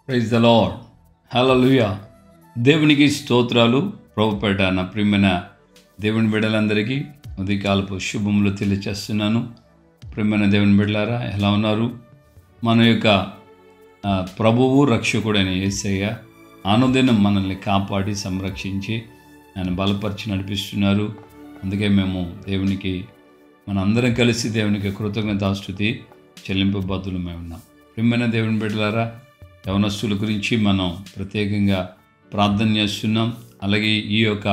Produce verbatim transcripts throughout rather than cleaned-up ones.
Praise the lord. హల్లెలూయా. దేవునికి స్తోత్రాలు. ప్రభుపేట నా ప్రియమైన దేవుని బిడ్డలందరికీ ఉదయకాలపు శుభములు తెలియచేస్తున్నాను. ప్రియమైన దేవుని బిడ్డలారా, ఎలా ఉన్నారు? మన యొక్క ప్రభువు రక్షకుడైన యేసయ్య అనుదినం మనల్ని కాపాడి సంరక్షించి ఆయన బలపరిచి నడిపిస్తున్నారు. అందుకే మేము దేవునికి మనందరం కలిసి దేవునికి కృతజ్ఞతాస్తుతి చెల్లింపబద్దులు మేము ఉన్నాం. ప్రియమైన దేవుని బిడ్డలారా, యవనస్తుల గురించి మనం ప్రత్యేకంగా ప్రార్థన చేస్తున్నాం. అలాగే ఈ యొక్క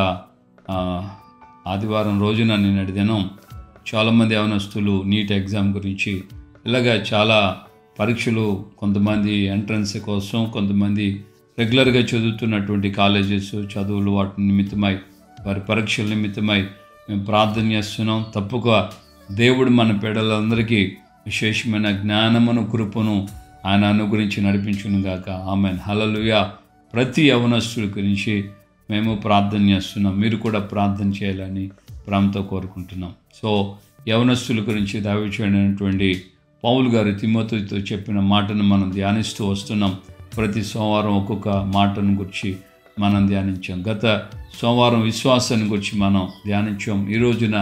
ఆదివారం రోజున నిన్నటి దినం చాలామంది యవనస్తులు నీట్ ఎగ్జామ్ గురించి ఇలాగా చాలా పరీక్షలు, కొంతమంది ఎంట్రన్స్ కోసం, కొంతమంది రెగ్యులర్గా చదువుతున్నటువంటి కాలేజెస్ చదువులు వాటి నిమిత్తమై, వారి పరీక్షల నిమిత్తమై మేము ప్రార్థన చేస్తున్నాం. తప్పక దేవుడు మన పిల్లలందరికీ విశేషమైన జ్ఞానమును, కృపను ఆయన అనుగురించి నడిపించును గాక. ఆమెన్. హల్లెలూయా. ప్రతి యవనస్తుల గురించి మేము ప్రార్థన చేస్తున్నాం. మీరు కూడా ప్రార్థన చేయాలని ప్రేమతో కోరుకుంటున్నాం. సో యవనస్తుల గురించి దావీదుడైనటువంటి పౌలు గారు తిమోతితో చెప్పిన మాటను మనం ధ్యానిస్తూ వస్తున్నాం. ప్రతి సోమవారం ఒక్కొక్క మాటను గురించి మనం ధ్యానించాం. గత సోమవారం విశ్వాసాన్ని గురించి మనం ధ్యానించాం. ఈ రోజున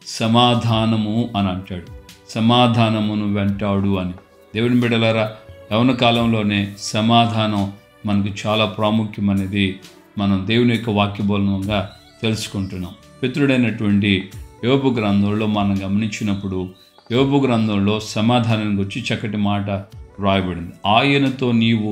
సమాధానము అని అంటాడు. సమాధానమును వెంటాడు అని. దేవుని బిడ్డలారా, యవన కాలంలోనే సమాధానం మనకు చాలా ప్రాముఖ్యమనేది మనం దేవుని యొక్క వాక్యబోధనంగా తెలుసుకుంటున్నాం. పితృడైనటువంటి యోబు గ్రంథంలో మనం గమనించినప్పుడు యోబు గ్రంథంలో సమాధానం గురించి చక్కటి మాట రాయబడింది. ఆయనతో నీవు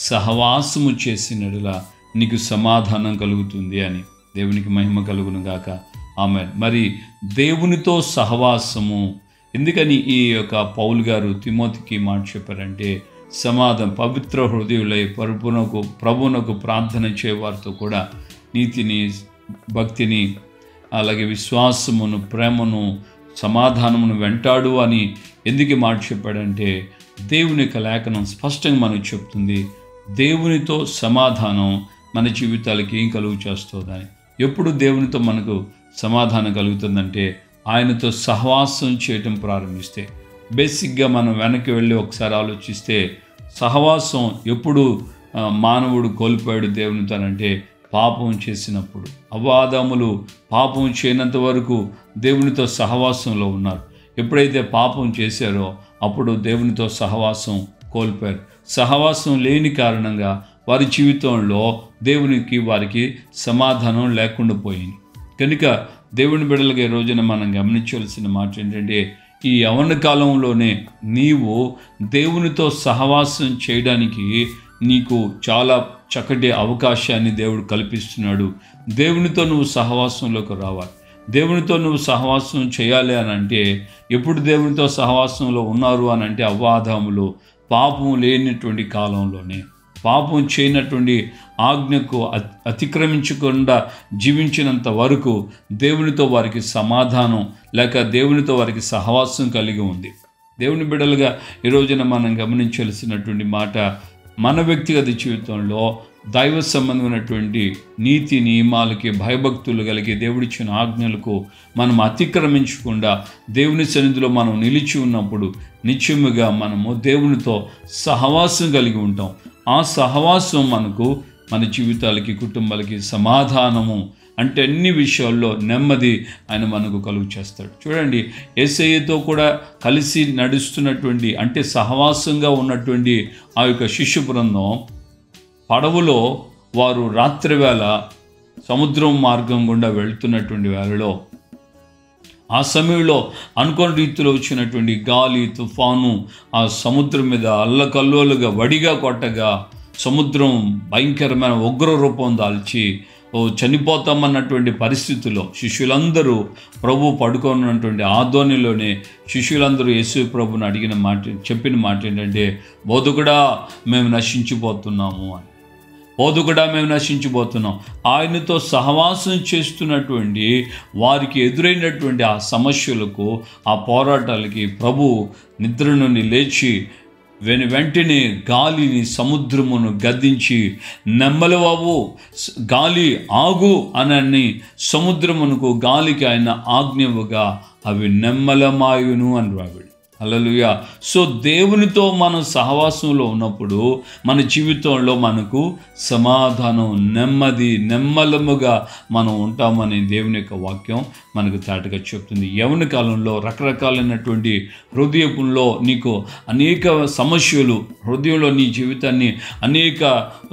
సహవాసము చేసినట్లా నీకు సమాధానం కలుగుతుంది అని. దేవునికి మహిమ కలుగును గాక. ఆమేన్. మరి దేవునితో సహవాసము ఎందుకని ఈ యొక్క పౌలు గారు తిమోతికి మాట చెప్పారంటే, సమాధానం పవిత్ర హృదయులై ప్రభునకు ప్రభునకు ప్రార్థన చేయవారితో కూడా నీతిని, భక్తిని, అలాగే విశ్వాసమును, ప్రేమను, సమాధానమును వెంటాడు అని ఎందుకు మాట చెప్పాడంటే, దేవుని యొక్క లేఖనం స్పష్టంగా మనకు చెప్తుంది. దేవునితో సమాధానం మన జీవితాలకి ఏం కలుగు చేస్తుందని. ఎప్పుడు దేవునితో మనకు సమాధానం కలుగుతుందంటే ఆయనతో సహవాసం చేయటం ప్రారంభిస్తే. బేసిక్గా మనం వెనక్కి వెళ్ళి ఒకసారి ఆలోచిస్తే సహవాసం ఎప్పుడు మానవుడు కోల్పోయాడు దేవునితో అంటే పాపం చేసినప్పుడు. అవ్వాదములు పాపం చేయనంత వరకు దేవునితో సహవాసంలో ఉన్నారు. ఎప్పుడైతే పాపం చేశారో అప్పుడు దేవునితో సహవాసం కోల్పోయారు. సహవాసం లేని కారణంగా వారి జీవితంలో దేవునికి వారికి సమాధానం లేకుండా పోయింది. కనుక దేవుని బిడ్డలుగా ఈ రోజున మనం గమనించవలసిన మాట ఏంటంటే, ఈ యవన కాలంలోనే నీవు దేవునితో సహవాసం చేయడానికి నీకు చాలా చక్కటి అవకాశాన్ని దేవుడు కల్పిస్తున్నాడు. దేవునితో నువ్వు సహవాసంలోకి రావాలి. దేవునితో నువ్వు సహవాసం చేయాలి అని అంటే, ఎప్పుడు దేవునితో సహవాసంలో ఉన్నారు అని అంటే అవ్వాదాములు పాపం లేనటువంటి కాలంలోనే, పాపం చేయనటువంటి ఆజ్ఞకు అతిక్రమించకుండా జీవించినంత వరకు దేవునితో వారికి సమాధానం లేక దేవునితో వారికి సహవాసం కలిగి ఉంది. దేవుని బిడ్డలుగా ఈ రోజున మనం గమనించాల్సినటువంటి మాట, మన వ్యక్తిగత జీవితంలో దైవ సంబంధమైనటువంటి నీతి నియమాలకి భయభక్తులు కలిగి దేవుడిచ్చిన ఆజ్ఞలకు మనం అతిక్రమించకుండా దేవుని సన్నిధిలో మనం నిలిచి ఉన్నప్పుడు నిత్యముగా మనము దేవునితో సహవాసం కలిగి ఉంటాం. ఆ సహవాసం మనకు మన జీవితాలకి, కుటుంబాలకి సమాధానము అంటే అన్ని విషయాల్లో నెమ్మది ఆయన మనకు కలుగు చేస్తాడు. చూడండి, యేసయ్యతో కూడా కలిసి నడుస్తున్నటువంటి అంటే సహవాసంగా ఉన్నటువంటి ఆ యొక్క శిష్య బృందం పడవలో వారు రాత్రివేళ సముద్రం మార్గం గుండా వెళ్తున్నటువంటి వేళలో ఆ సమయంలో అనుకోని రీతిలో వచ్చినటువంటి గాలి, తుఫాను ఆ సముద్రం మీద అల్లకల్లోలుగా వడిగా కొట్టగా సముద్రం భయంకరమైన ఉగ్ర రూపం దాల్చి ఓ చనిపోతామన్నటువంటి పరిస్థితుల్లో శిష్యులందరూ ప్రభు పడుకోనున్నటువంటి ఆధ్వర్యంలోనే శిష్యులందరూ యేసు ప్రభుని అడిగిన మాట, చెప్పిన మాట ఏంటంటే, బోధకుడా మేము నశించిపోతున్నాము అని. బోధకుడా మేము నశించిపోతున్నాం. ఆయనతో సహవాసం చేస్తున్నటువంటి వారికి ఎదురైనటువంటి ఆ సమస్యలకు, ఆ పోరాటాలకి ప్రభు నిద్ర నుండి లేచి వెను వెంటనే గాలిని, సముద్రమును గద్దించి నెమ్మలవావు గాలి ఆగు అనని సముద్రమునకు గాలికి ఆయన ఆజ్ఞవుగా అవి నెమ్మలమాయును అని రాబడి. హల్లెలూయా. సో దేవునితో మనం సహవాసంలో ఉన్నప్పుడు మన జీవితంలో మనకు సమాధానం, నెమ్మది, నెమ్మలముగా మనం ఉంటామని దేవుని యొక్క వాక్యం మనకు తాటగా చెప్తుంది. యవ్వన కాలంలో రకరకాలైనటువంటి హృదయంలో నీకు అనేక సమస్యలు, హృదయంలో నీ జీవితాన్ని అనేక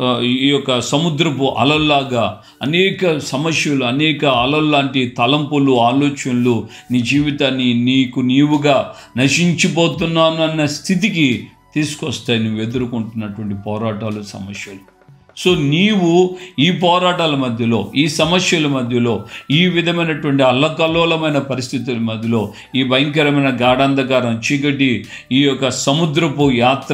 ఈ యొక్క సముద్రపు అలల్లాగా అనేక సమస్యలు, అనేక అలల్లాంటి తలంపులు, ఆలోచనలు నీ జీవితాన్ని నీకు నీవుగా నశించిపోతున్నాను అన్న స్థితికి తీసుకొస్తాయి నువ్వు ఎదుర్కొంటున్నటువంటి పోరాటాలు, సమస్యలు. సో నీవు ఈ పోరాటాల మధ్యలో, ఈ సమస్యల మధ్యలో, ఈ విధమైనటువంటి అల్లకల్లోలమైన పరిస్థితుల మధ్యలో, ఈ భయంకరమైన గాఢాంధకారం, చీకటి, ఈ యొక్క సముద్రపు యాత్ర,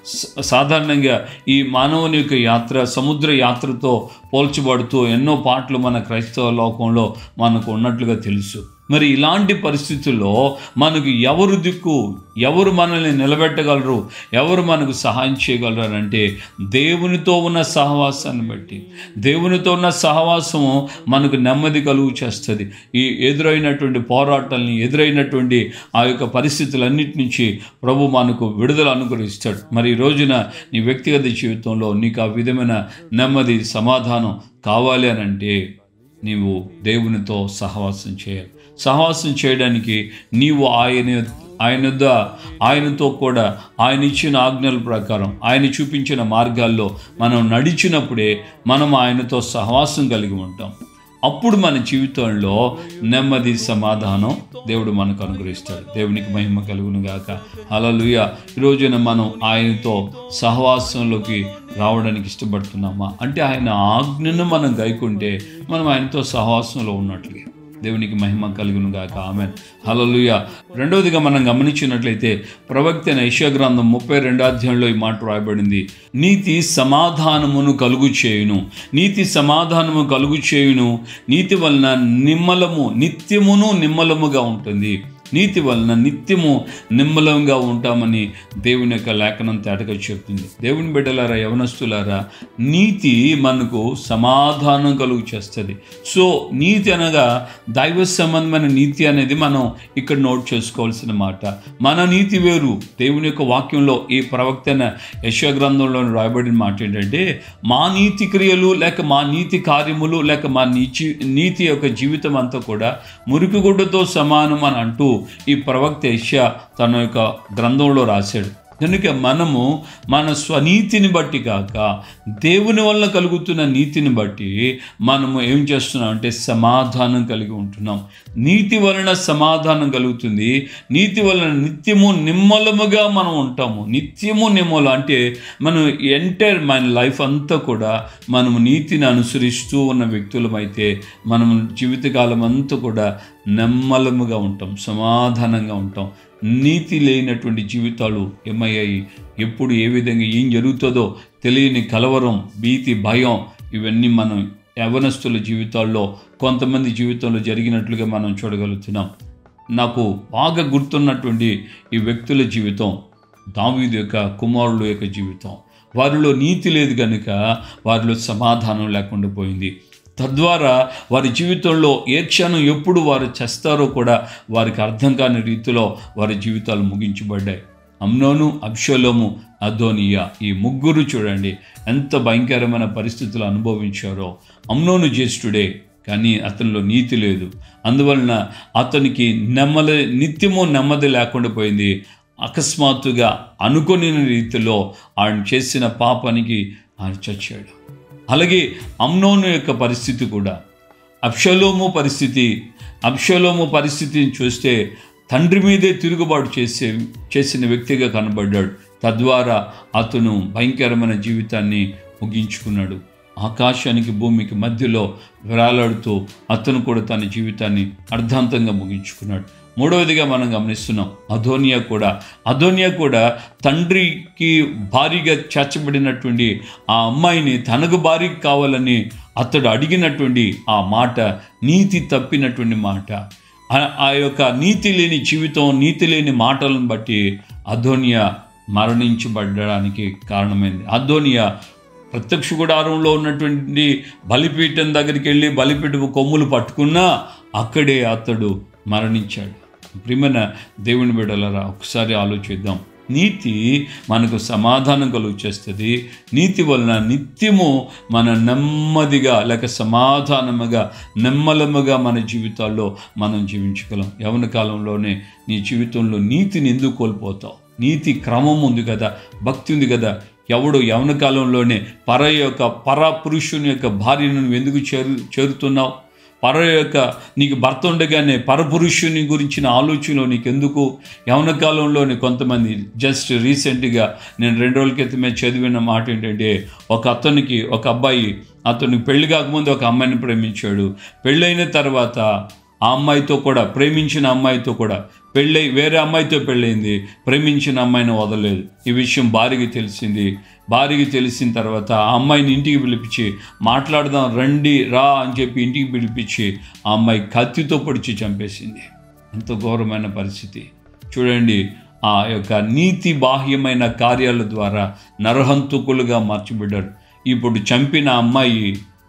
సాధారణంగా ఈ మానవుని యొక్క యాత్ర సముద్ర యాత్రతో పోల్చబడుతూ ఎన్నో పాటలు మన క్రైస్తవ లోకంలో మనకు ఉన్నట్లుగా తెలుసు. మరి ఇలాంటి పరిస్థితుల్లో మనకు ఎవరు దిక్కు, ఎవరు మనల్ని నిలబెట్టగలరు, ఎవరు మనకు సహాయం చేయగలరు అంటే దేవునితో ఉన్న సహవాసాన్ని బట్టి, దేవునితో ఉన్న సహవాసము మనకు నెమ్మది కలుగు చేస్తుంది. ఈ ఎదురైనటువంటి పోరాటాలని, ఎదురైనటువంటి ఆ యొక్క పరిస్థితులన్నిటి నుంచి ప్రభు మనకు విడుదల అనుగ్రహిస్తాడు. మరి ఈ రోజున నీ వ్యక్తిగత జీవితంలో నీకు ఆ విధమైన నెమ్మది, సమాధానం కావాలి అని అంటే నీవు దేవునితో సహవాసం చేయాలి. సహవాసం చేయడానికి నీవు ఆయన ఆయన ఆయనతో కూడా ఆయన ఇచ్చిన ఆజ్ఞల ప్రకారం, ఆయన చూపించిన మార్గాల్లో మనం నడిచినప్పుడే మనం ఆయనతో సహవాసం కలిగి ఉంటాం. అప్పుడు మన జీవితంలో నెమ్మది, సమాధానం దేవుడు మనకు అనుగ్రహిస్తాడు. దేవునికి మహిమ కలుగును గాక. హల్లెలూయా. ఈ రోజున మనం ఆయనతో సహవాసంలోకి రావడానికి ఇష్టపడుతున్నామా అంటే ఆయన ఆజ్ఞను మనం గైకుంటే మనం ఆయనతో సహవాసంలో ఉన్నట్లుగా. దేవునికి మహిమ కలుగును గాక. ఆమేన్. హల్లెలూయా. రెండవదిగా మనం గమనించినట్లయితే ప్రవక్త అయిన యెషయా గ్రంథం ముప్పై రెండో అధ్యాయంలో ఈ మాట రాయబడింది. నీతి సమాధానమును కలుగు చేయును, నీతి సమాధానము కలుగు చేయును, నీతి వలన నిమ్మలము, నిత్యమును నిమ్మలముగా ఉంటుంది. నీతి వలన నిత్యము నిమ్మలంగా ఉంటామని దేవుని యొక్క లేఖనం తేటగా చెప్తుంది. దేవుని బిడ్డలారా, యవనస్తులారా, నీతి మనకు సమాధానం కలుగు చేస్తుంది. సో నీతి అనగా దైవ సంబంధమైన నీతి అనేది మనం ఇక్కడ నోట్ చేసుకోవాల్సిన మాట. మన నీతి వేరు. దేవుని యొక్క వాక్యంలో ఈ ప్రవక్తన యెషయా గ్రంథంలో రాయబడిన మాట ఏంటంటే, మా నీతి క్రియలు లేక మా నీతి కార్యములు లేక మా నీచి నీతి యొక్క జీవితం అంతా కూడా మురికిగుడ్డతో సమానం అని అంటూ ఈ ప్రవక్త యెషయా తన యొక్క గ్రంథంలో రాశాడు. కనుక మనము మన స్వనీతిని బట్టి కాక దేవుని వల్ల కలుగుతున్న నీతిని బట్టి మనము ఏం చేస్తున్నాం అంటే సమాధానం కలిగి ఉంటున్నాం. నీతి వలన సమాధానం కలుగుతుంది. నీతి వలన నిత్యము నిమ్మలముగా మనం ఉంటాము. నిత్యము నిమ్మల అంటే మనం ఎంటైర్ మన లైఫ్ అంతా కూడా మనము నీతిని అనుసరిస్తూ ఉన్న వ్యక్తులమైతే మనము జీవితకాలం అంతా కూడా నెమ్మలముగా ఉంటాం, సమాధానంగా ఉంటాం. నీతి లేనటువంటి జీవితాలు ఏమయ్యాయి, ఎప్పుడు ఏ విధంగా ఏం జరుగుతుందో తెలియని కలవరం, భీతి, భయం ఇవన్నీ మనం యవనస్తుల జీవితాల్లో కొంతమంది జీవితంలో జరిగినట్లుగా మనం చూడగలుగుతున్నాం. నాకు బాగా గుర్తున్నటువంటి ఈ వ్యక్తుల జీవితం దావీదు యొక్క కుమారుల యొక్క జీవితం. వారిలో నీతి లేదు కనుక వారిలో సమాధానం లేకుండా పోయింది. తద్వారా వారి జీవితంలో ఏ క్షణం ఎప్పుడు వారు చేస్తారో కూడా వారికి అర్థం కాని రీతిలో వారి జీవితాలు ముగించబడ్డాయి. అమ్నోను, అబ్షలోము, అదోనియా ఈ ముగ్గురు చూడండి ఎంత భయంకరమైన పరిస్థితులు అనుభవించారో. అమ్నోను జ్యేష్ఠుడే కానీ అతనిలో నీతి లేదు. అందువలన అతనికి నెమ్మది, నిత్యము నెమ్మది లేకుండా పోయింది. అకస్మాత్తుగా అనుకోని రీతిలో ఆయన చేసిన పాపానికి ఆయన చచ్చాడు. అలాగే అమ్నోను యొక్క పరిస్థితి కూడా, అబ్షలోము పరిస్థితి అబ్షలోము పరిస్థితిని చూస్తే తండ్రి మీదే తిరుగుబాటు చేసే చేసిన వ్యక్తిగా కనబడ్డాడు. తద్వారా అతను భయంకరమైన జీవితాన్ని ముగించుకున్నాడు. ఆకాశానికి భూమికి మధ్యలో వేలాడుతూ అతను కూడా తన జీవితాన్ని అర్థాంతంగా ముగించుకున్నాడు. మూడవదిగా మనం గమనిస్తున్నాం అదోనియా కూడా అదోనియా కూడా తండ్రికి భారీగా చేర్చబడినటువంటి ఆ అమ్మాయిని తనకు భార్యకి కావాలని అతడు అడిగినటువంటి ఆ మాట నీతి తప్పినటువంటి మాట. ఆ యొక్క నీతి లేని జీవితం, నీతి లేని మాటలను బట్టి అదోనియా మరణించబడడానికి కారణమైంది. అదోనియా ప్రత్యక్ష గుడారంలో ఉన్నటువంటి బలిపీఠం దగ్గరికి వెళ్ళి బలిపీఠపు కొమ్ములు పట్టుకున్నా అక్కడే అతడు మరణించాడు. ప్రియమైన దేవుని బిడ్డలారా, ఒకసారి ఆలోచిద్దాం. నీతి మనకు సమాధానం కలుగు చేస్తుంది. నీతి వలన నిత్యము మన నెమ్మదిగా లేక సమాధానముగా నెమ్మలముగా మన జీవితాల్లో మనం జీవించగలం. యవ్వన కాలంలోనే నీ జీవితంలో నీతిని ఎందుకు కోల్పోతావు? నీతి క్రమం ఉంది కదా, భక్తి ఉంది కదా. ఎవడు యవ్వన కాలంలోనే పర యొక్క పర పురుషుని యొక్క భార్యను నువ్వు ఎందుకు చేరు చేరుతున్నావు? పర యొక్క నీకు భర్త ఉండగానే పరపురుషుని గురించిన ఆలోచనలో నీకెందుకు? యవ్వన కాలంలోని కొంతమంది జస్ట్ రీసెంట్గా నేను రెండు రోజుల క్రితమే చదివిన మాట ఏంటంటే, ఒక అతనికి ఒక అబ్బాయి అతనికి పెళ్లి కాకముందు ఒక అమ్మాయిని ప్రేమించాడు. పెళ్ళైన తర్వాత ఆ అమ్మాయితో కూడా ప్రేమించిన అమ్మాయితో కూడా పెళ్ళై వేరే అమ్మాయితో పెళ్ళైంది. ప్రేమించిన అమ్మాయిని వదలలేదు. ఈ విషయం భార్యకి తెలిసింది. భార్యకి తెలిసిన తర్వాత ఆ అమ్మాయిని ఇంటికి పిలిపించి మాట్లాడదాం రండి రా అని చెప్పి ఇంటికి పిలిపించి ఆ అమ్మాయి కత్తితో పొడిచి చంపేసింది. ఎంత ఘోరమైన పరిస్థితి చూడండి. ఆ యొక్క నీతి బాహ్యమైన కార్యాల ద్వారా నరహంతకులుగా మార్చబడ్డారు. ఇప్పుడు చంపిన అమ్మాయి,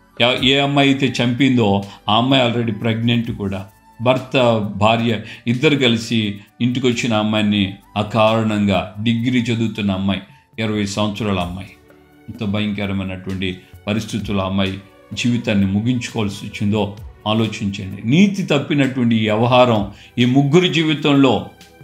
ఏ అమ్మాయి అయితే చంపిందో ఆ అమ్మాయి ఆల్రెడీ ప్రెగ్నెంట్ కూడా. భర్త భార్య ఇద్దరు కలిసి ఇంటికి వచ్చిన అమ్మాయిని అకారణంగా డిగ్రీ చదువుతున్న అమ్మాయి, ఇరవై సంవత్సరాల అమ్మాయి, ఎంత భయంకరమైనటువంటి పరిస్థితుల్లో అమ్మాయి జీవితాన్ని ముగించుకోవాల్సి వచ్చిందో ఆలోచించండి. నీతి తప్పినటువంటి ఈ వ్యవహారం ఈ ముగ్గురి జీవితంలో,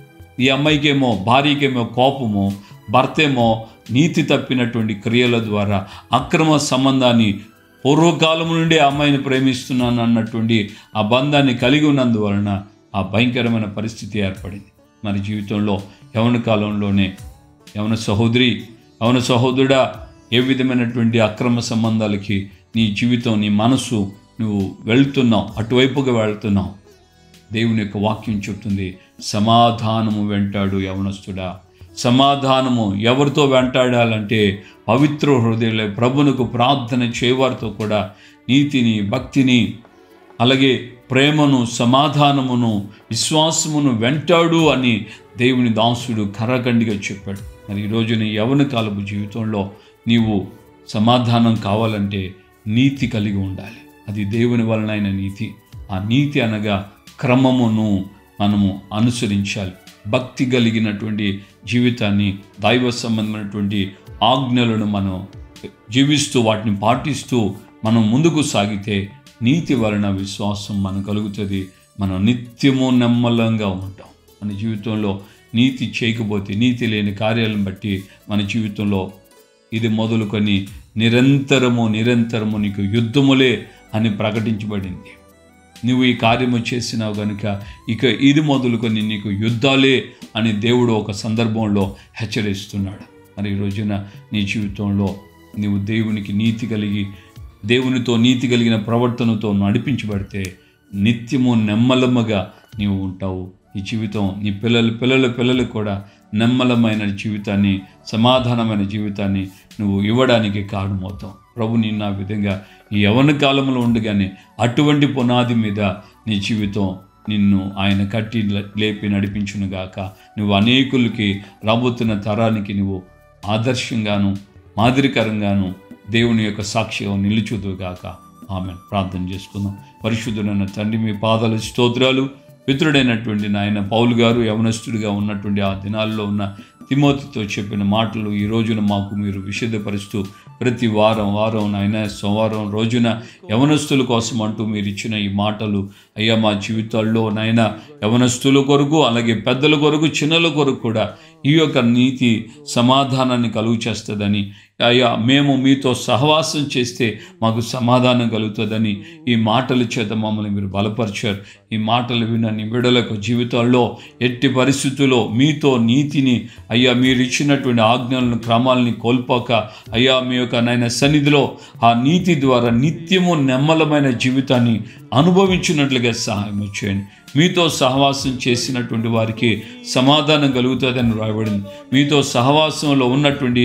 ఈ అమ్మాయికేమో భార్యకేమో కోపము, భర్తేమో నీతి తప్పినటువంటి క్రియల ద్వారా అక్రమ సంబంధాన్ని, పూర్వకాలం నుండి ఆ అమ్మాయిని ప్రేమిస్తున్నాను అన్నటువంటి ఆ బంధాన్ని కలిగి ఉన్నందువలన ఆ భయంకరమైన పరిస్థితి ఏర్పడింది మన జీవితంలో. యవ్వన కాలంలోనే యవ్వన సహోదరి, యవ్వన సహోదరుడా, ఏ విధమైనటువంటి అక్రమ సంబంధాలకి నీ జీవితం, నీ మనసు నువ్వు వెళ్తున్నావు, అటువైపుగా వెళ్తున్నావు. దేవుని యొక్క వాక్యం చెప్తుంది, సమాధానము వెంటాడు యవ్వనస్తుడా. సమాధానము ఎవరితో వెంటాడాలంటే పవిత్ర హృదయులే ప్రభువునకు ప్రార్థన చేయవారితో కూడా నీతిని, భక్తిని, అలాగే ప్రేమను, సమాధానమును, విశ్వాసమును వెంటాడు అని దేవుని దాసుడు కర్రగండిగా చెప్పాడు. మరి ఈరోజు నీ యవ్వన కాలపు జీవితంలో నీవు సమాధానం కావాలంటే నీతి కలిగి ఉండాలి. అది దేవుని వలనైన నీతి. ఆ నీతి అనగా క్రమమును మనము అనుసరించాలి. భక్తి కలిగినటువంటి జీవితాన్ని, దైవ సంబంధమైనటువంటి ఆజ్ఞలను మనం జీవిస్తూ వాటిని పాటిస్తూ మనం ముందుకు సాగితే నీతి వలన విశ్వాసం మనకు కలుగుతుంది. మనం నిత్యము నెమ్మలంగా ఉంటాం. మన జీవితంలో నీతి చేయకపోతే, నీతి లేని కార్యాలను బట్టి మన జీవితంలో ఇది మొదలుకొని నిరంతరము నిరంతరము నీకు యుద్ధములే అని ప్రకటించబడింది. నువ్వు ఈ కార్యము చేసినావు కనుక ఇక ఇది మొదలుకొని నీకు యుద్ధాలే అని దేవుడు ఒక సందర్భంలో హెచ్చరిస్తున్నాడు. మరి ఈ రోజున నీ జీవితంలో నీవు దేవునికి నీతి కలిగి, దేవునితో నీతి కలిగిన ప్రవర్తనతో నడిపించబడితే నిత్యము నెమ్మలముగా నీవు ఉంటావు. ఈ జీవితం నీ పిల్లలు పిల్లల పిల్లలు కూడా నెమ్మలమైన జీవితాన్ని, సమాధానమైన జీవితాన్ని నువ్వు ఇవ్వడానికి కారణమవుతావు. ప్రభు నిన్న ఆ విధంగా ఈ యవ్వన కాలంలో ఉండగానే అటువంటి పునాది మీద నీ జీవితం నిన్ను ఆయన కట్టి లేపి నడిపించునుగాక. నువ్వు అనేకులకి, రాబోతున్న తరానికి నువ్వు ఆదర్శంగాను మాదిరికరంగాను దేవుని యొక్క సాక్షిగా నిలుచుదుగాక. ఆమెన్. ప్రార్థన చేసుకుందాం. పరిశుద్ధుడైన తండ్రి, మీ పాదాల స్తోత్రాలు. పితృడైనటువంటి నాయన పౌలు గారు యవనస్తుడిగా ఉన్నటువంటి ఆ దినాల్లో ఉన్న తిమోతితో చెప్పిన మాటలు ఈ రోజున మాకు మీరు విశదపరుస్తూ ప్రతి వారం వారం నాయన సోమవారం రోజున యవనస్తుల కోసం అంటూ మీరు ఇచ్చిన ఈ మాటలు అయ్యా మా జీవితాల్లో నాయన యవనస్తుల కొరకు, అలాగే పెద్దల కొరకు, చిన్నల కొరకు కూడా ఈ యొక్క నీతి సమాధానాన్ని కలుగు చేస్తుందని, అయ్యా మేము మీతో సహవాసం చేస్తే మాకు సమాధానం కలుగుతుందని ఈ మాటల చేత మమ్మల్ని మీరు బలపరిచారు. ఈ మాటలు విన్న నీ బిడ్డలకు జీవితాల్లో ఎట్టి పరిస్థితుల్లో మీతో నీతిని, అయ్యా మీరు ఇచ్చినటువంటి ఆజ్ఞలను, క్రమాలని కోల్పోక అయ్యా మీ యొక్క నాయన సన్నిధిలో ఆ నీతి ద్వారా నిత్యము నెమ్మలమైన జీవితాన్ని అనుభవించినట్లుగా సహాయం చేయండి. మీతో సహవాసం చేసినటువంటి వారికి సమాధానం కలుగుతుందని రాయబడింది. మీతో సహవాసంలో ఉన్నటువంటి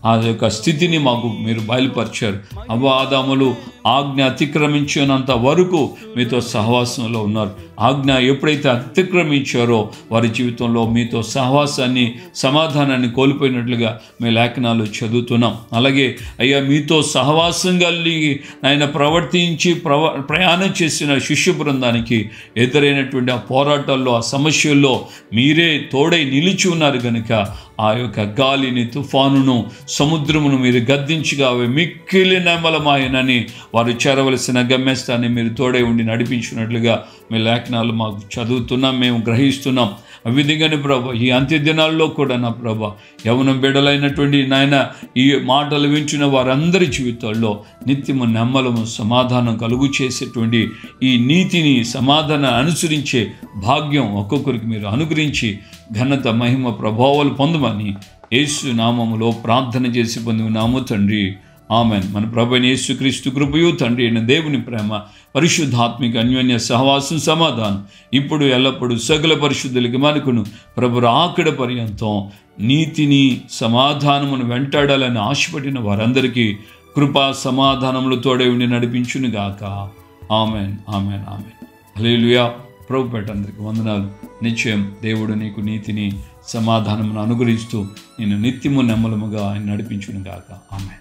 ఆ యొక్క స్థితిని మాకు మీరు బయలుపరిచారు. అవ్వ ఆదాములు ఆజ్ఞ అతిక్రమించినంత వరకు మీతో సహవాసంలో ఉన్నారు. ఆజ్ఞ ఎప్పుడైతే అతిక్రమించారో వారి జీవితంలో మీతో సహవాసాన్ని, సమాధానాన్ని కోల్పోయినట్లుగా మీ లేఖనాలు చదువుతున్నాం. అలాగే అయ్యా, మీతో సహవాసం కలిగి ఆయన ప్రవర్తించి ప్రవ ప్రయాణం చేసిన శిష్య బృందానికి ఎదురైనటువంటి ఆ పోరాటాల్లో, ఆ సమస్యల్లో మీరే తోడై నిలిచి ఉన్నారు కనుక ఆ యొక్క గాలిని, తుఫానును, సముద్రమును మీరు గద్దించిగా అవి మిక్కిలి నెమ్మలమాయనని వారు చేరవలసిన గమ్యస్థాన్ని మీరు తోడై ఉండి నడిపించినట్లుగా మీ లేఖనాలు మాకు చదువుతున్నాం, మేము గ్రహిస్తున్నాం. ఆ విధంగానే ప్రభా ఈ అంత్య దినాల్లో కూడా నా ప్రభా యవనం బిడ్డలైనటువంటి నాయన ఈ మాటలు వింటున్న వారందరి జీవితాల్లో నిత్యము నెమ్మలము సమాధానం కలుగు చేసేటువంటి ఈ నీతిని, సమాధానం అనుసరించే భాగ్యం ఒక్కొక్కరికి మీరు అనుగ్రహించి ఘనత, మహిమ, ప్రభావాలు పొందమని యేసు నామములో ప్రార్థన చేసి పొంది ఉన్నాము తండ్రి. ఆమెన్. మన ప్రభువైన యేసుక్రీస్తు కృపయు, తండ్రి అయిన దేవుని ప్రేమ, పరిశుద్ధాత్మిక అన్యోన్య సహవాసం, సమాధానం ఇప్పుడు ఎల్లప్పుడూ సకల పరిశుద్ధులకి మనకును ప్రభు రాకడ పర్యంతం నీతిని, సమాధానమును వెంటాడాలని ఆశపడిన వారందరికీ కృపా సమాధానములు తోడే ఉండి నడిపించును గాక. Amen, amen, amen. హల్లెలూయా. ప్రభు పేట అందరికి వందనాలు. నిశ్చయం దేవుడు నీకు నీతిని, సమాధానమును అనుగ్రహిస్తూ నేను నిత్యము నెమ్మలముగా ఆయన నడిపించును గాక. ఆమెన్.